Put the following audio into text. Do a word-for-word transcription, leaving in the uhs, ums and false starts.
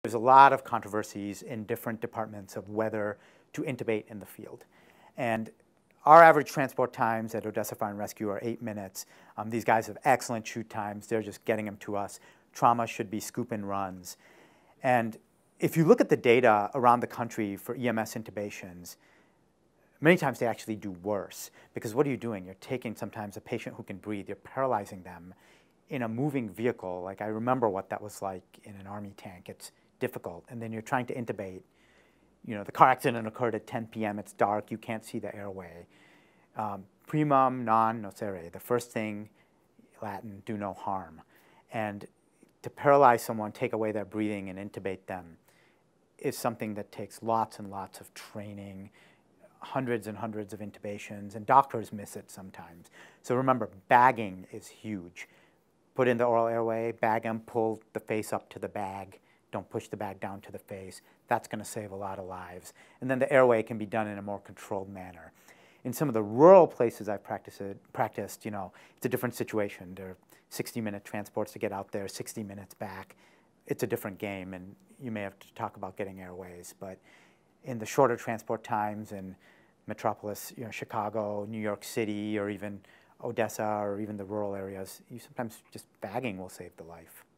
There's a lot of controversies in different departments of whether to intubate in the field. And our average transport times at Odessa Fire and Rescue are eight minutes. Um, these guys have excellent shoot times. They're just getting them to us. Trauma should be scoop and runs. And if you look at the data around the country for E M S intubations, many times they actually do worse. Because what are you doing? You're taking sometimes a patient who can breathe, you're paralyzing them in a moving vehicle. Like, I remember what that was like in an Army tank. It's difficult. And then you're trying to intubate. You know, the car accident occurred at ten p m It's dark. You can't see the airway. Um, primum non nocere. The first thing, Latin, do no harm. And to paralyze someone, take away their breathing, and intubate them is something that takes lots and lots of training, hundreds and hundreds of intubations, and doctors miss it sometimes. So remember, bagging is huge. Put in the oral airway, bag them, pull the face up to the bag. Don't push the bag down to the face. That's going to save a lot of lives. And then the airway can be done in a more controlled manner. In some of the rural places I've practiced, practiced, you know, it's a different situation. There are sixty minute transports to get out there, sixty minutes back. It's a different game, and you may have to talk about getting airways. But in the shorter transport times in metropolis, you know, Chicago, New York City, or even Odessa, or even the rural areas, you sometimes just bagging will save the life.